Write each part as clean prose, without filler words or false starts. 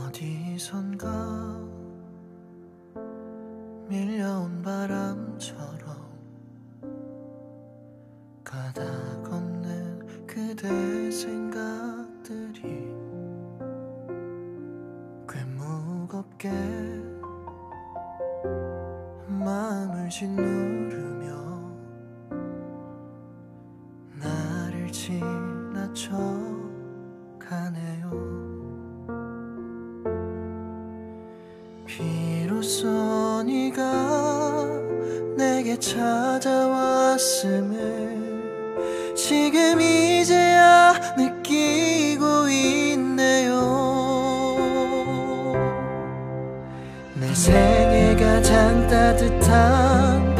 어디선가 밀려온 바람처럼 가다 걷는 그대의 생각들이 꽤 무겁게 마음을 짓누르며 나를 지나쳐 가네요. 비로소 네가 내게 찾아왔음을 지금 이제야 느끼고 있네요. 내 생에 가장 따뜻한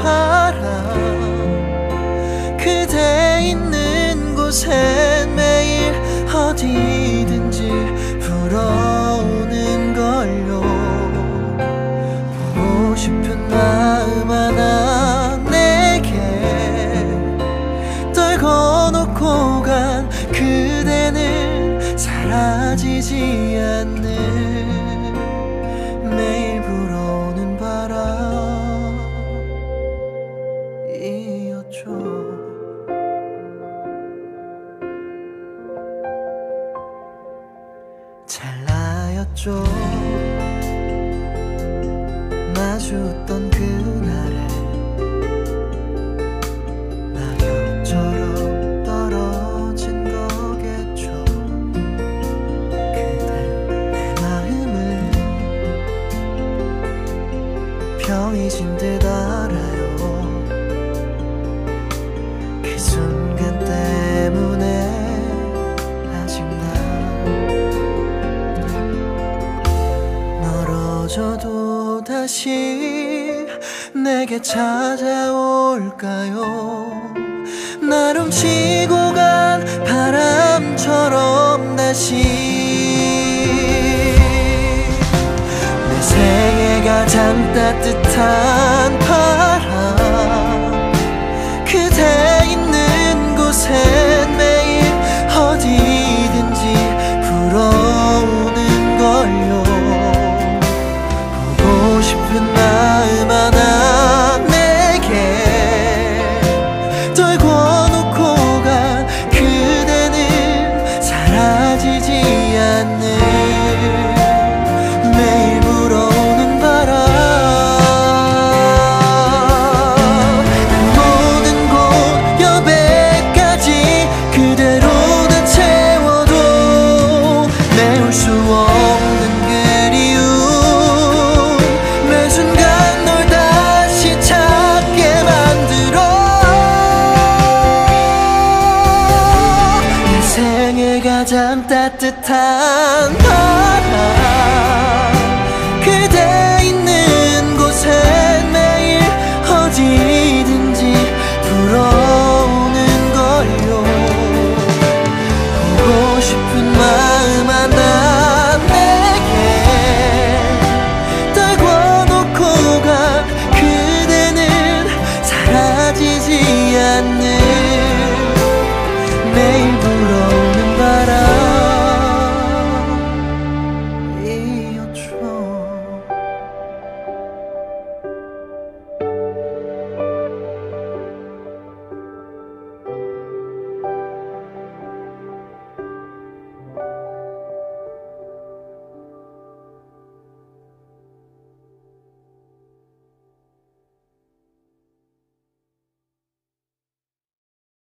바람 그대 있는 곳엔 매일 어디든지 불어오는 걸요. 보고 싶은 마음 하나 내게 떨궈놓고 간 그대는 사라지지 않는 매일 불어오는 바람이었죠. 찰나였죠. 마주했던 그날에 낙엽처럼 떨어진 거겠죠. 그대 내 마음을 병이진 듯 알아요. 그 순간 때문에 아직 난 멀어져도 다시 내게 찾아올까요? 날 훔치고 간 바람처럼 다시 내 생에 가장 따뜻한 바람 그대 있는 곳엔 매일 어디든지 불어오는 걸요. 보고 싶은 마음 하나 내게 떨궈놓고 간 그대는 사라지지 않는 매일 불어오는 바람. 모든 곳 옆에까지 그대로 다 채워도 메울 수 없는